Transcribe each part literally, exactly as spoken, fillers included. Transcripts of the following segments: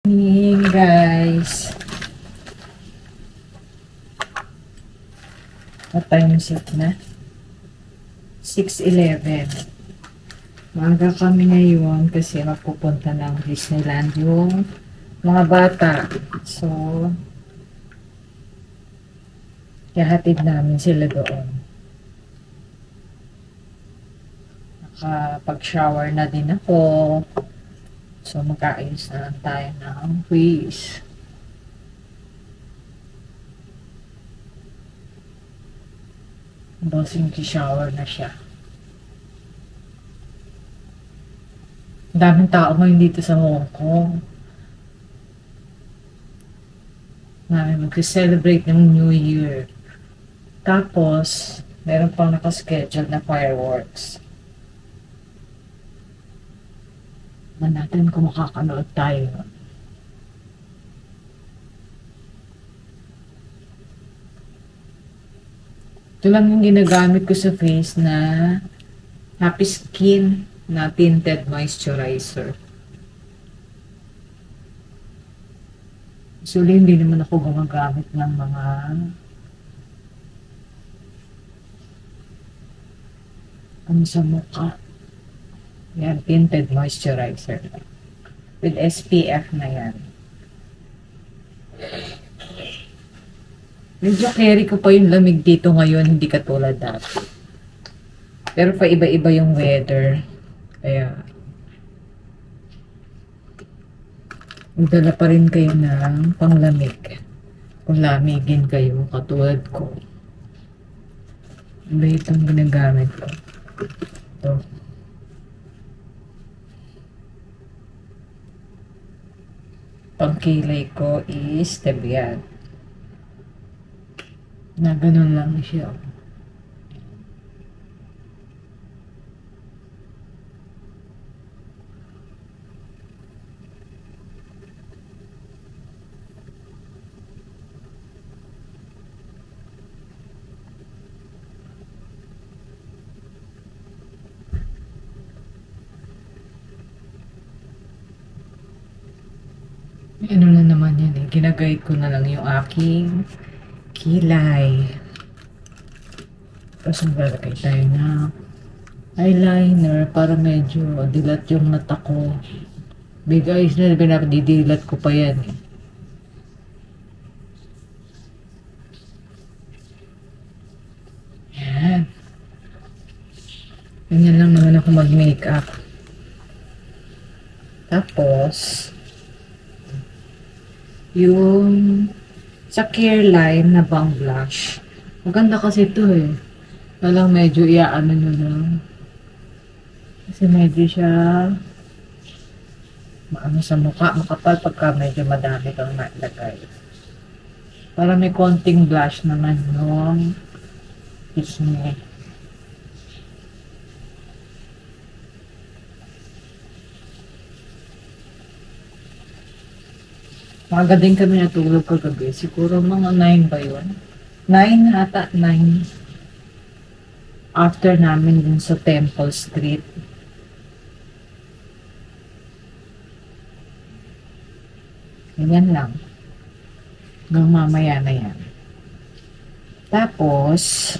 Morning guys. What time is it na? six eleven. Maaga kami ngayon kasi mapupunta ng Disneyland yung mga bata. So, kahatid namin sila doon. Nakapag-shower na din ako. So, magkaayos na lang tayo ng quiz. Bossing shower na siya. Ang daming tao ngayon dito sa Hong Kong. Namin mag-celebrate ng New Year. Tapos, meron pang nakaschedule na fireworks. Man natin kung makakanood tayo. Ito lang yung ginagamit ko sa face na Happy Skin na tinted moisturizer. Usually, hindi naman ako gumagamit ng mga ano sa mukha. Yan, tinted moisturizer. With S P F na yan. Medyo carry ko pa yung lamig dito ngayon, hindi katulad dati. Pero pa iba-iba yung weather. Kaya, magdala pa rin kayo ng panglamig. Kung lamigin kayo, katulad ko. Iba itong ginagamit ko. Ito. Pangkilay ko is Tebian. Na ganun lang siya. Ano na naman yan eh. Ginagayad ko na lang yung aking kilay. Tapos maglalagay tayo na eyeliner para medyo dilat yung mata ko. Big eyes na pinapadidilat ko pa yan eh. Yan. Ganyan lang naman ako mag-makeup. Tapos yung sa Careline na bang blush. Maganda kasi ito eh. Walang medyo iaano nyo lang. Kasi medyo siya maano sa mukha. Makapal pagka medyo madami kang nailagay. Para may konting blush naman yung kiss me. Maaga din kami natulog kagabi. Siguro mga nine ba yun? nine ata, nine. After namin dun sa Temple Street. Ganyan lang. Hanggang mamaya na yan. Tapos,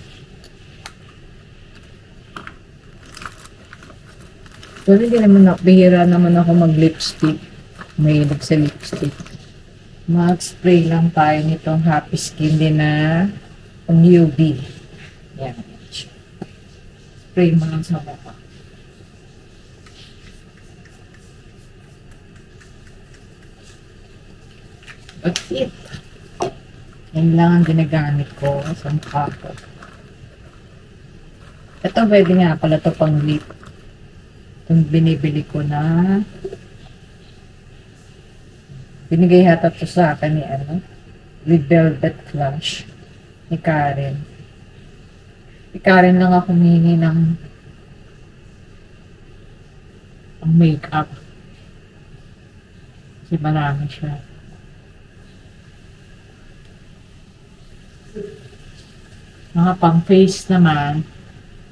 pero hindi naman ako, bihira naman ako mag-lipstick. May sa lipstick. Mag-spray lang tayo nitong Happy Skin din na U V. Yan. Spray mo lang sa mukha. That's it. Yan lang ang ginagamit ko sa mukha ko. Ito pwede nga pala ito pang lip. Itong binibili ko na binigay hata to sa akin ni ano, with Velvet Flush ni Karen. Ni Karen lang ako humingi ng ang makeup. Kasi marami siya. Mga pang face naman,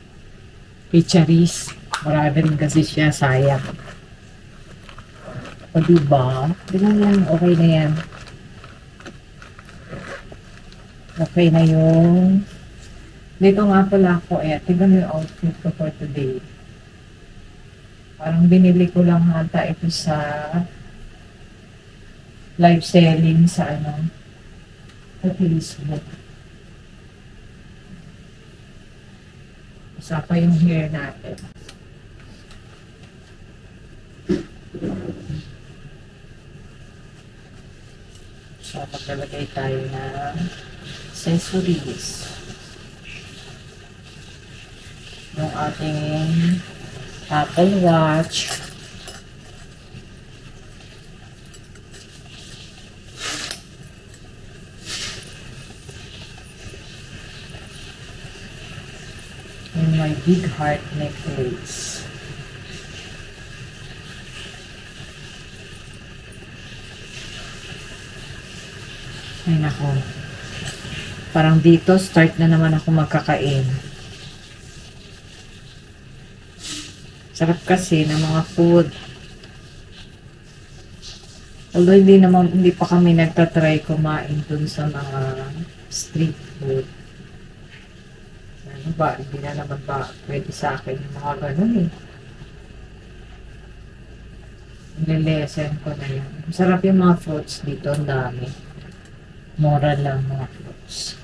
Picharis. Marami rin kasi siya, sayang. O diba? Ganun lang, okay na yan. Okay na yung... Dito nga pala ako eh. Tignan mo yung outfit ko for today. Parang binili ko lang ata ito sa live selling sa ano, sa Facebook. Isa pa yung hair natin. So, maglalagay tayo ng accessories. Yung ating Apple Watch. And my big heart necklace. Ay nako. Parang dito, start na naman ako magkakain. Sarap kasi ng mga food. Although hindi naman, hindi pa kami nagtatry kumain dun sa mga street food. Ano ba, hindi na naman ba pwede sa akin yung mga ganun eh. Nililesen ko na yun. Sarap yung mga fruits dito, ang dami. Mura lang mga fruits.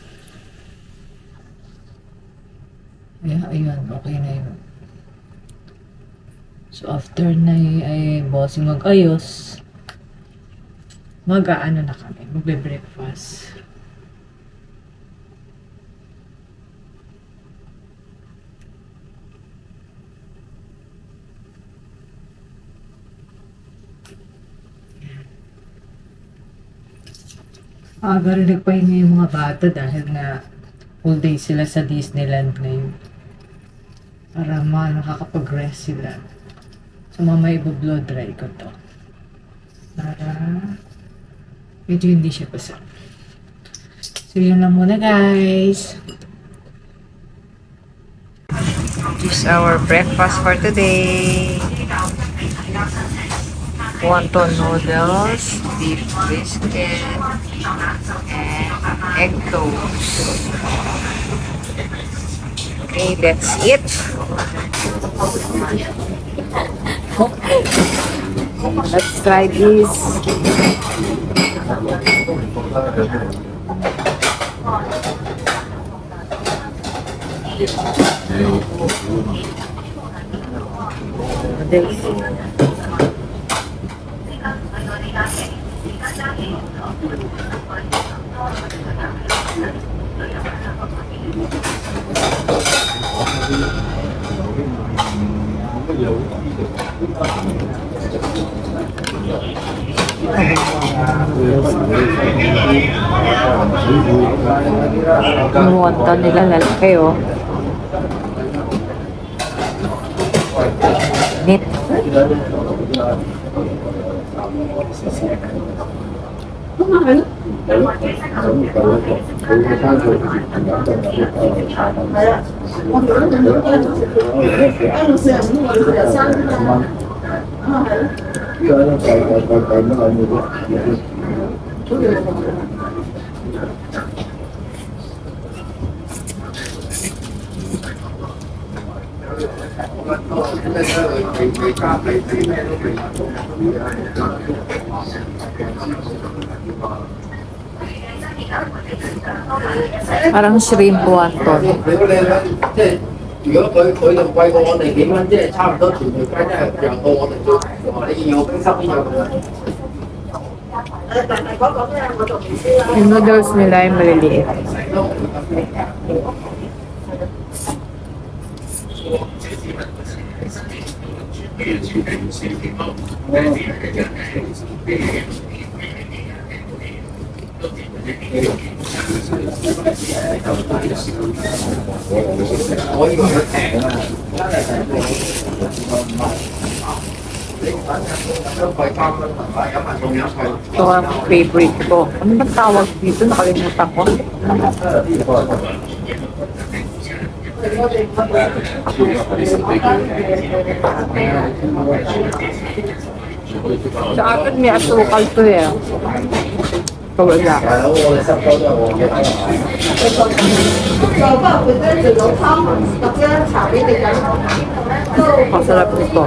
Kaya, ayun, okay na yun. So, after na ay bossing mag-ayos, mag-aano na kami, magbe-breakfast. Aga rin nagpahinga yung mga bata dahil na full day sila sa Disneyland ngayon. Para ma nakakapag-rest sila. So, mamaya i-blow dry ko to. Para medyo hindi siya basa. So, yun lang muna guys. This is our breakfast for today. Wonton noodles, beef biscuit, and egg toast. Okay, that's it. Let's try this. Ang wonton nila lalaki oh. Neat. Parang shrimp wonton. 如果佢佢就貴過我哋幾蚊，即係差唔多全部雞都係讓到我哋做，你要冰室邊有咁樣。 Yung noodles nila ay maliliit. Ito ang favorite ko. Ano ba tawag dito? Nakalimutan ko. Sa akin may asukal to eh. Ito wala. Masarap nito.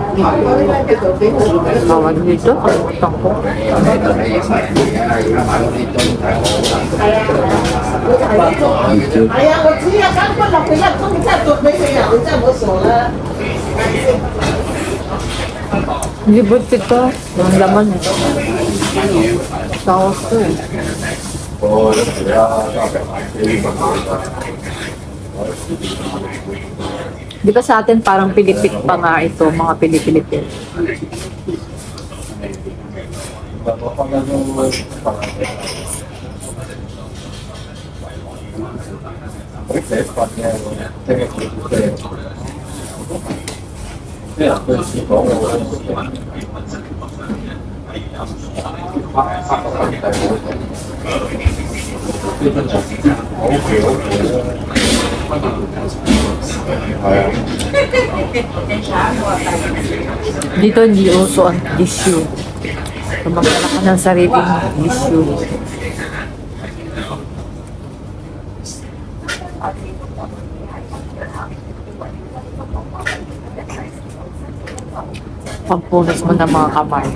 Tawag dito. Kalimutan ko. Libot ito. Ang laman ito. Saus to eh. Di ba sa atin parang Pilipit pa nga ito, mga Pilipilipin. Dito hindi uso ang tissue. Magdala ka ng sariling tissue. Pagpunas mo ng mga kamay.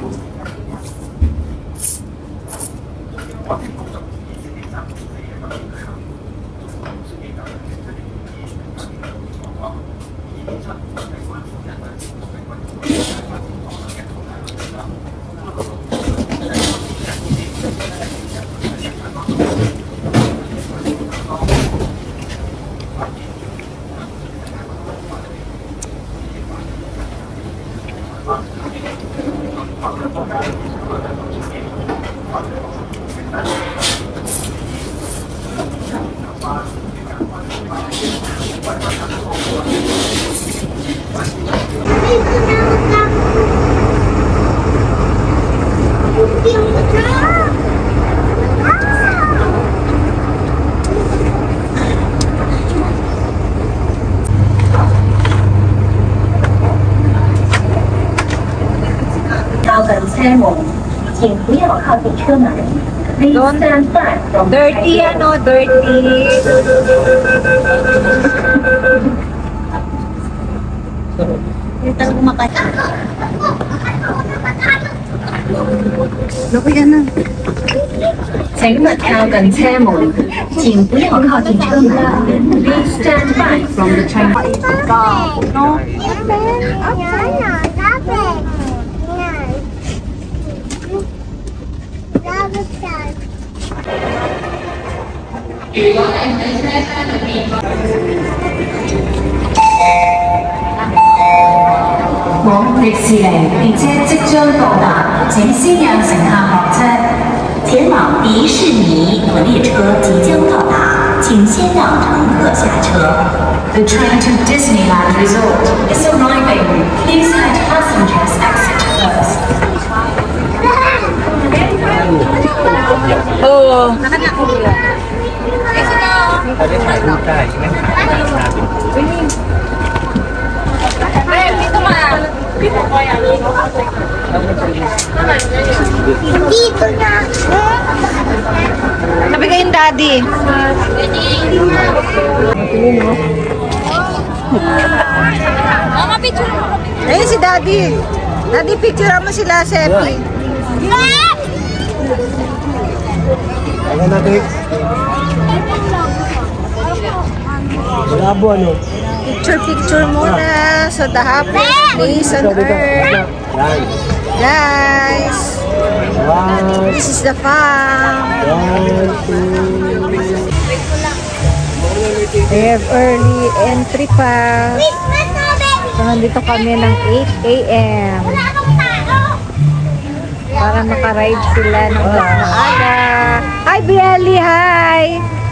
Don't dirty ano, dirty. Ito kumakain. Loko yan na. 請勿靠近車門，請不要靠近車門。Please stand back from the train. No? 往迪士尼列車即將到達，請先讓乘客落車。前往迪士尼的列車即將到達，請先讓乘客下車。The train to Disneyland Resort is arriving. Please let passengers exit first. Oo. Dito na. Sabi kayong daddy. Mama, picture mo. Ayun si daddy. Daddy, picture mo sila, Sepi. Ano natin? Malabo ano? Picture, picture muna sa the happiest place on earth. Guys, One, this is the farm. one, two. They have early entry pa. So, nandito kami ng eight A M para makaride sila ng mas maaga. Hi, Biali! Hi!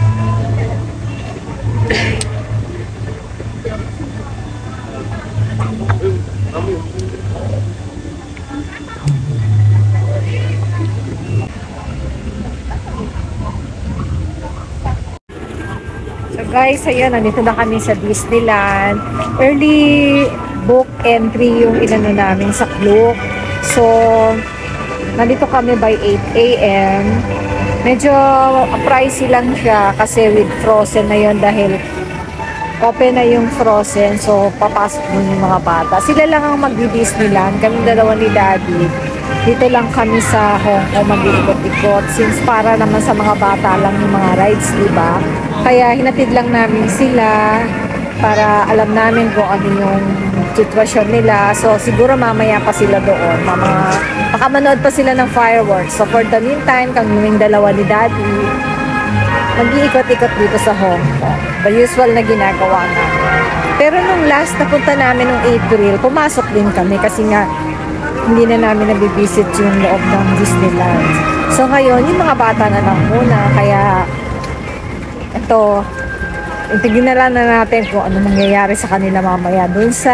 So guys, ayun, nandito na kami sa Disneyland. Early book entry yung inano namin sa Klook. So, Nandito kami by eight A M Medyo pricey lang siya kasi with frozen na yon dahil open na yung frozen. So, papasok dun yung mga bata. Sila lang ang mag-Disneyland. Kami dalawa ni Daddy. Dito lang kami sa Hong Kong mag-ikot-ikot. Since para naman sa mga bata lang yung mga rides, diba? Kaya hinatid lang namin sila para alam namin kung ano yung sitwasyon nila. So, siguro mamaya pa sila doon. Mga, baka manood pa sila ng fireworks. So, for the meantime, kaming dalawa ni Daddy, mag-iikot-ikot dito sa Hong Kong. The usual na ginagawa namin. Pero nung last na punta namin nung April, pumasok din kami kasi nga hindi na namin nabibisit yung loob ng Disneyland. So, ngayon, yung mga bata na lang muna. Kaya, ito, tignan na lang na natin kung ano mangyayari sa kanila mamaya dun sa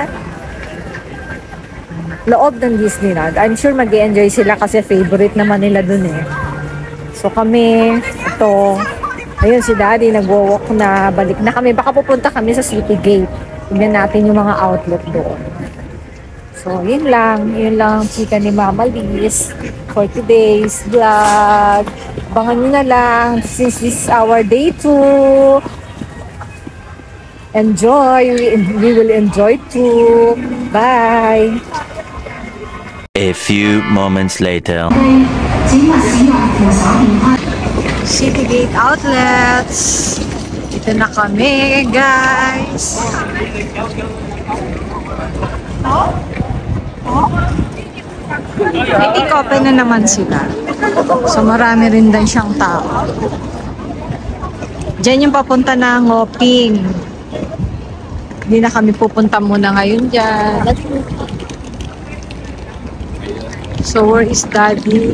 loob ng Disneyland. I'm sure mag-i-enjoy sila kasi favorite naman nila dun eh. So kami, ito, ayun si Daddy nagwo-walk na, balik na kami. Baka pupunta kami sa City Gate. Tignan natin yung mga outlet doon. So yun lang, yun lang chika ni Mama Liz for today's vlog. Abangan nyo na lang since this is our day two. Enjoy. We will enjoy too. Bye. A few moments later. City Gate Outlets. Ito na kami, guys. Oh? Oh? I think open na naman sila. So marami rin din siyang tao. Diyan yung papunta na Ngoping. Hindi na kami pupunta muna ngayon dyan. So, where is Daddy?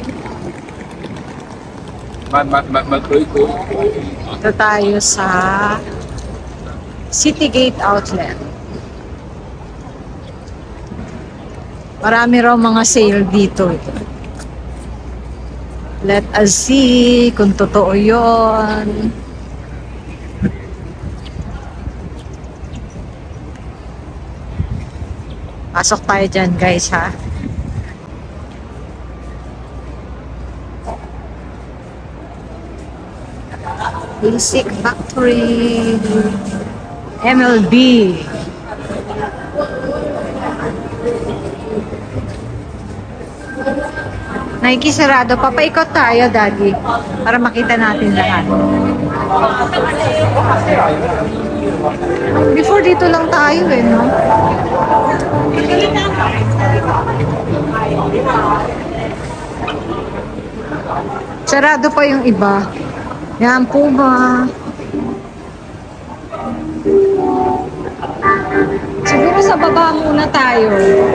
Ito tayo sa City Gate Outlet. Marami raw mga sale dito. Let us see kung totoo yun. Pasok tayo dyan, guys, ha? Basic Factory M L B. Nike sarado. Papaikot tayo, Daddy, para makita natin lahat. Before dito lang tayo eh, no? Sarado pa yung iba. Yan, Puma. Siguro sa baba muna tayo.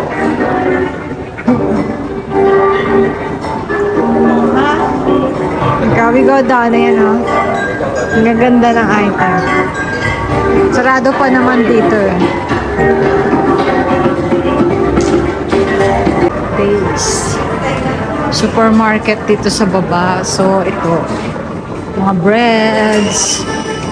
Ha? Okay, we go down. Ayan, oh. Ang gaganda ng item. Sarado pa naman dito eh. Base. Supermarket dito sa baba. So, ito. Mga breads.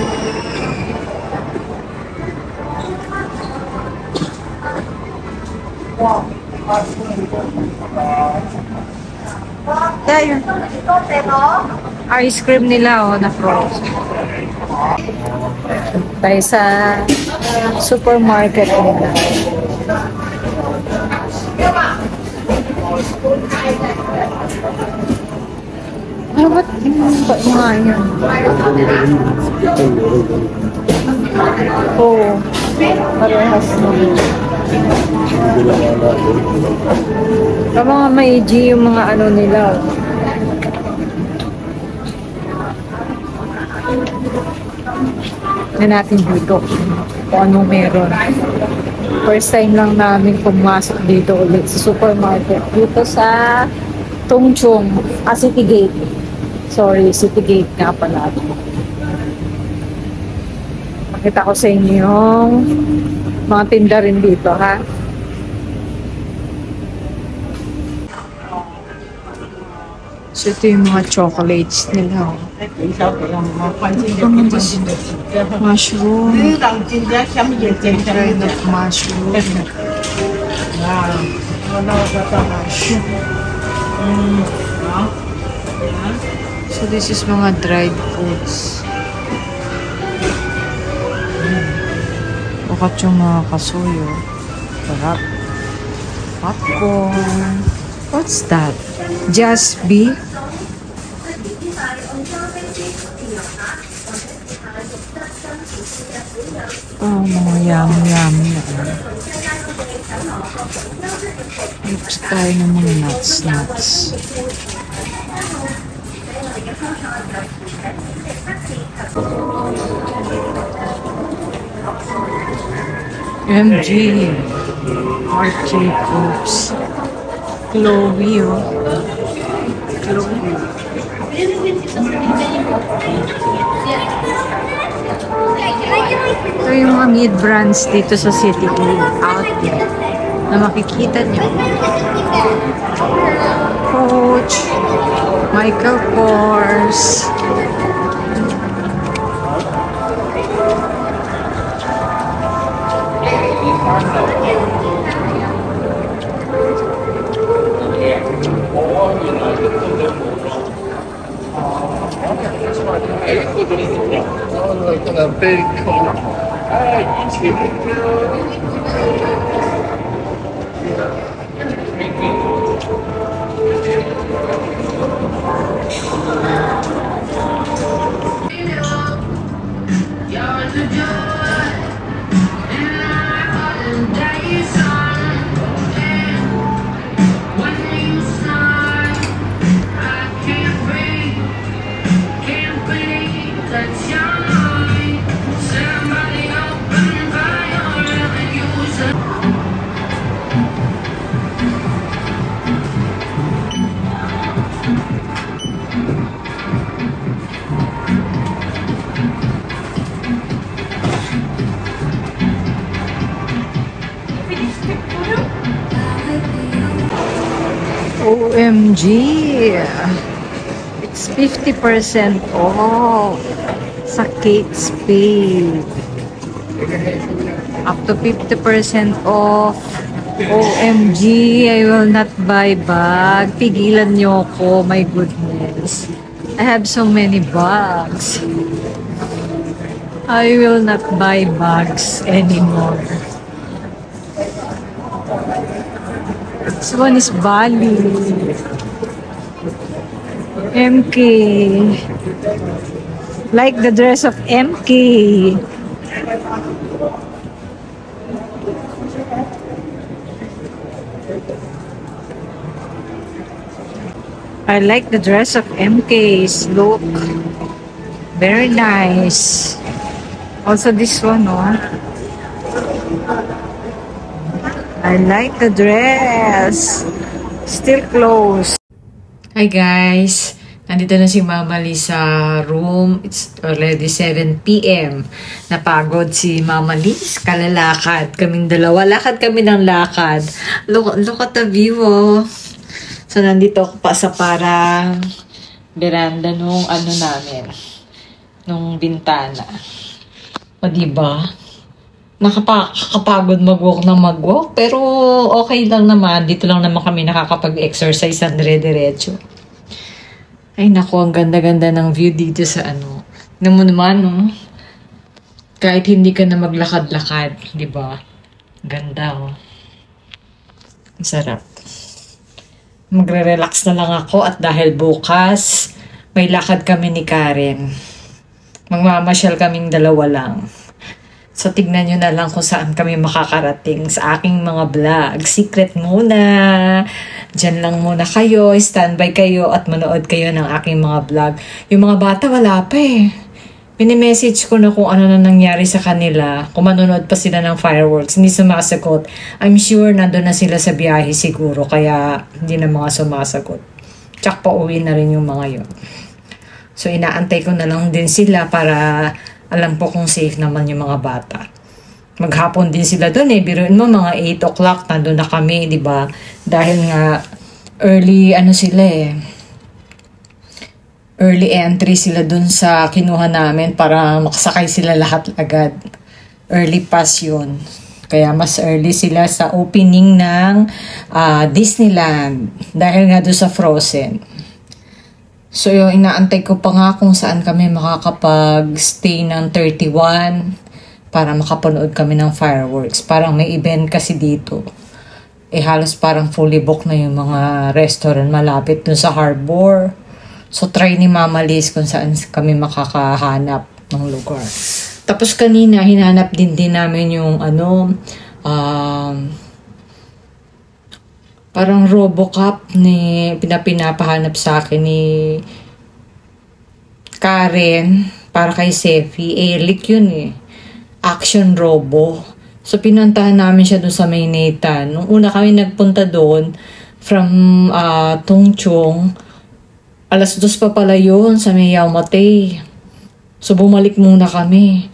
There. Ice cream nila, oh, na frozen. Tayo sa supermarket nila. Ano ba't ba mga yan? Oo. Oh, parehas na. Sa mga Meiji yung mga ano nila. Na natin dito kung anong meron. First time lang namin pumasok dito ulit sa supermarket. Dito sa Tongchong, ah, City Gate. Sorry, City Gate nga pala. Pakita ko sa inyo yung mga tinda rin dito, ha? So, ito yung mga chocolates nila. Oh. Mushroom. Kind of mushroom. Mushroom. So this is mga dried foods. Bukat yung mga kasuyo. Sarap. Popcorn. What's that? Just beef? Oh, mga yummy-yummy na. Looks tayo ng mga nuts-nuts. M G. Marc Jacobs. Chloe, oh. Chloe. Ito yung mga meat brands dito sa City Outlet na makikita niyo. Coach, Michael Kors. O M G! It's fifty percent off sa Kate Spade. Up to fifty percent off. O M G! I will not buy bag. Pigilan niyo ko. My goodness. I have so many bags. I will not buy bags anymore. This one is Bali. M K. Like the dress of M K. I like the dress of M K's look. Very nice. Also this one, oh. I like the dress. Still closed. Hi guys. Nandito na si Mama Lee sa room. It's already seven p m Napagod si Mama Lee. Kalalakad. Kaming dalawa. Lakad kami ng lakad. Look, look at the view, oh. So, nandito ako pa sa parang veranda nung ano namin. Nung bintana. O, diba? Nakakapagod mag-walk na mag-walk. Pero, okay lang naman. Dito lang naman kami nakakapag-exercise ang dire-diretso. Ay, naku, ang ganda-ganda ng view dito sa ano. Tignan mo naman, no? Kahit hindi ka na maglakad-lakad, di ba? Ganda, oh. Ang sarap. Magre-relax na lang ako at dahil bukas, may lakad kami ni Karen. Magmamasyal kaming dalawa lang. So, tignan nyo na lang kung saan kami makakarating sa aking mga vlog. Secret muna. Diyan lang muna kayo. Standby kayo at manood kayo ng aking mga vlog. Yung mga bata, wala pa eh. Mini-message ko na kung ano na nangyari sa kanila. Kung manonood pa sila ng fireworks. Hindi sumasagot. I'm sure nandun na sila sa biyahe siguro. Kaya hindi na mga sumasagot. Tsak pa uwi na rin yung mga yun. So, inaantay ko na lang din sila para alam po kung safe naman yung mga bata. Maghapon din sila doon eh. Biruin mo mga eight o'clock, nandun na kami, di ba? Dahil nga, early, ano sila eh. Early entry sila doon sa kinuha namin para makasakay sila lahat agad. Early pass yun. Kaya mas early sila sa opening ng uh, Disneyland dahil nga doon sa Frozen. So yung inaantay ko pa nga kung saan kami makakapag-stay ng thirty-one para makapanood kami ng fireworks. Parang may event kasi dito. Eh halos parang fully booked na yung mga restaurant malapit dun sa harbor. So try ni Mama Liz kung saan kami makakahanap ng lugar. Tapos kanina hinanap din din namin yung ano, um, parang RoboCop ni pinapinapahanap sa akin ni Karen para kay Sefi. Elic yun eh. Action Robo. So pinuntahan namin siya doon sa Mayneta. Nung una kami nagpunta doon from uh, Tongchong, alas dos pa pala yun sa may Yau Ma Tei. So bumalik muna kami.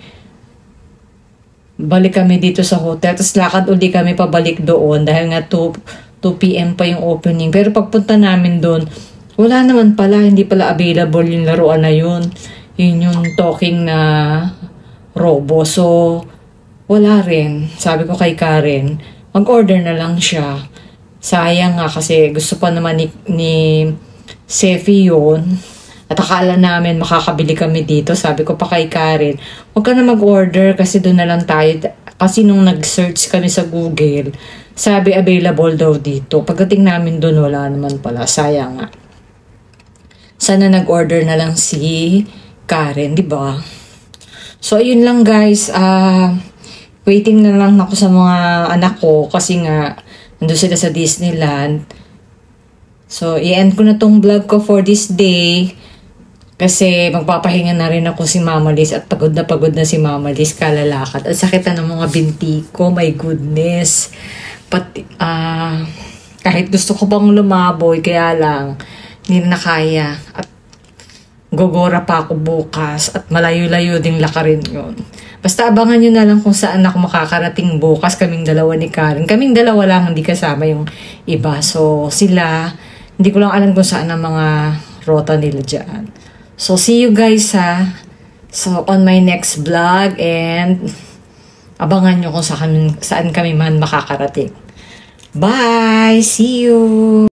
Balik kami dito sa hotel. Tapos lakad uli kami pabalik doon dahil nga two p m pa yung opening. Pero pagpunta namin doon, wala naman pala. Hindi pala available yung laruan na yun. Yun yung talking na robo. So, wala rin. Sabi ko kay Karen, mag-order na lang siya. Sayang nga kasi gusto pa naman ni, ni Sefi yun. At akala namin makakabili kami dito. Sabi ko pa kay Karen, huwag ka na mag-order kasi doon na lang tayo. Kasi nung nag-search kami sa Google, sabi available daw dito. Pagdating namin doon, wala naman pala. Sayang nga. Sana nag-order na lang si Karen, di ba? So, ayun lang guys. Ah... Uh, Waiting na lang ako sa mga anak ko kasi nga nandun sila sa Disneyland. So, i-end ko na tong vlog ko for this day kasi magpapahinga na rin ako si Mama Liz at pagod na pagod na si Mama Liz kalalakad. At sakit na ng mga binti ko, my goodness. Pati, uh, kahit gusto ko bang lumaboy, kaya lang hindi na kaya. At gogora pa ako bukas at malayo-layo ding lakarin yun. Basta abangan nyo na lang kung saan ako makakarating bukas. Kaming dalawa ni Karen. Kaming dalawa lang, hindi kasama yung iba. So, sila, hindi ko lang alam kung saan ang mga rota nila dyan. So, see you guys ha. So, on my next vlog. And, abangan nyo kung saan, saan kami man makakarating. Bye! See you!